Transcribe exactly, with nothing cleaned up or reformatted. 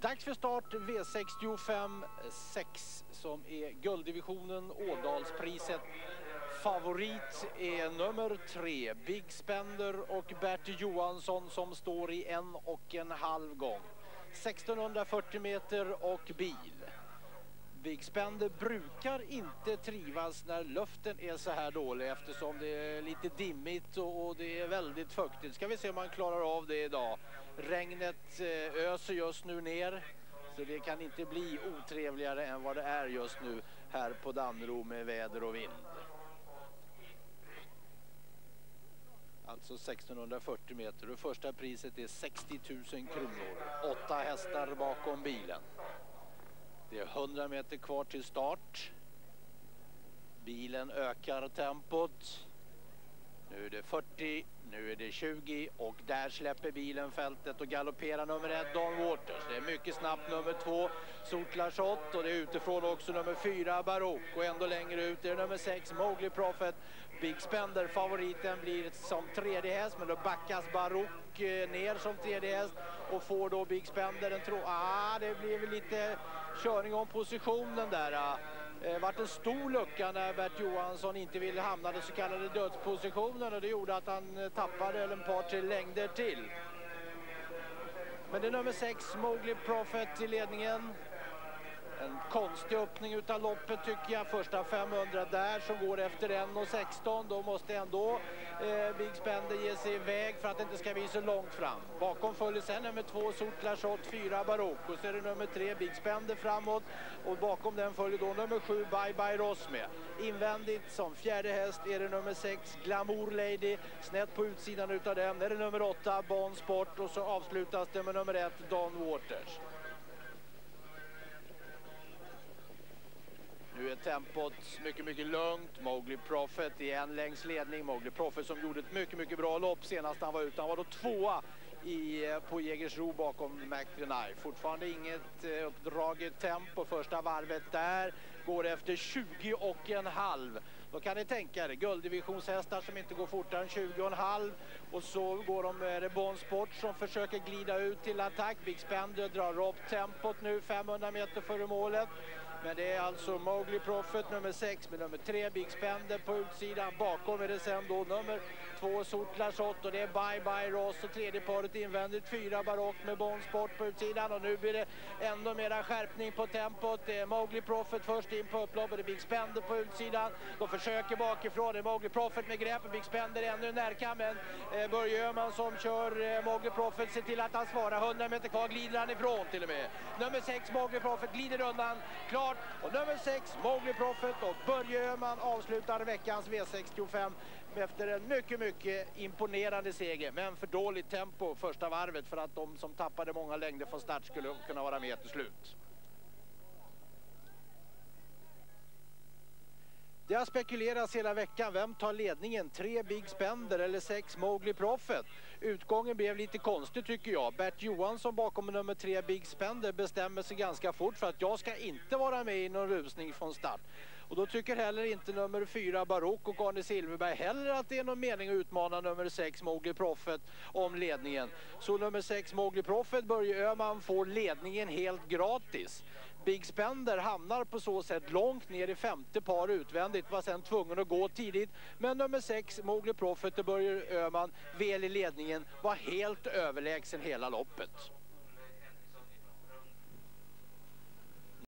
Dags för start V sextiofem sex som är gulddivisionen, Ådalspriset. Favorit är nummer tre, Big Spender och Bert Johansson som står i en och en halv gång. sextonhundrafyrtio meter och bil. Big Spender brukar inte trivas när luften är så här dålig eftersom det är lite dimmigt och det är väldigt fuktigt. Ska vi se om man klarar av det idag. Regnet öser just nu ner så det kan inte bli otrevligare än vad det är just nu här på Dannero med väder och vind. Alltså sextonhundrafyrtio meter och första priset är sextio tusen kronor. Åtta hästar bakom bilen. Det är hundra meter kvar till start. Bilen ökar tempot. Nu är det fyrtio, nu är det tjugo och där släpper bilen fältet och galopperar nummer ett Don Waters. Det är mycket snabbt nummer två Sotla Shot och det är utifrån också nummer fyra Barock och ändå längre ut är det nummer sex Mowgli Prophet. Big Spender, favoriten, blir som tredje häst men då backas Barock ner som tredje häst och får då Big Spender en tro. Ah, det blir väl lite körning om positionen där. Det vart en stor lucka när Bert Johansson inte ville hamna den så kallade dödspositionen och det gjorde att han tappade en par till längder till. Men det är nummer sex Mowgli Prophet i ledningen. En konstig öppning utav loppet tycker jag. Första femhundra där som går efter en och sexton. Då måste ändå eh, Big Spender ge sig iväg för att det inte ska bli så långt fram. Bakom följer sen nummer två Sotla Shot, fyra Barock. Och så är det nummer tre Big Spender framåt. Och bakom den följer då nummer sju Bye Bye Ross med. Invändigt som fjärde häst är det nummer sex Glamour Lady. Snett på utsidan utav den är det nummer åtta Bon Sport. Och så avslutas det med nummer ett Don Waters. Nu är tempot mycket, mycket lugnt. Mowgli Prophet i en längs ledning. Mowgli Prophet som gjorde ett mycket, mycket bra lopp senast han var ute. Han var då tvåa i, på Jägersro bakom McDonald. Fortfarande inget eh, uppdraget tempo. Första varvet där går efter tjugo och en halv. Då kan ni tänka er, gulddivisionshästar som inte går fortare än tjugo och en halv. Och så går de med Bon Sport som försöker glida ut till attack. Big Spender drar upp tempot nu femhundra meter före målet. Men det är alltså Mowgli Prophet nummer sex med nummer tre Big Spender på utsidan. Bakom är det sen då nummer två Sotla Shot och det är Bye Bye Ross och tredje paret invändigt fyra Barock med Bon Sport på utsidan. Och nu blir det ändå mera skärpning på tempot. Det är Mowgli Prophet först in på upploppet, det är Big Spender på utsidan. De försöker bakifrån, det är Mowgli Prophet med grepp och Big Spender ännu närkam. Men eh, Börje Öhman som kör eh, Mowgli Prophet ser till att han svarar. hundra meter kvar glider han ifrån till och med. Nummer sex Mowgli Prophet glider undan klart. Och nummer sex Mowgli Prophet och Börje Öhman avslutar veckans V sextiofem efter en mycket, mycket imponerande seger. Men för dåligt tempo första varvet för att de som tappade många längder från start skulle kunna vara med till slut. Det har spekulerats hela veckan. Vem tar ledningen? Tre Big Spender eller sex Mowgli Prophet? Utgången blev lite konstig tycker jag. Bert Johansson bakom nummer tre Big Spender bestämmer sig ganska fort för att jag ska inte vara med i någon rusning från start. Och då tycker heller inte nummer fyra Barock och Arne Silverberg heller att det är någon mening att utmana nummer sex Mowgli Prophet om ledningen. Så nummer sex Mowgli Prophet, Börje Öhman, får ledningen helt gratis. Big Spender hamnar på så sätt långt ner i femte par utvändigt, var sen tvungen att gå tidigt. Men nummer sex Mowgli Prophet och Börje Öhman väl i ledningen var helt överlägsen hela loppet.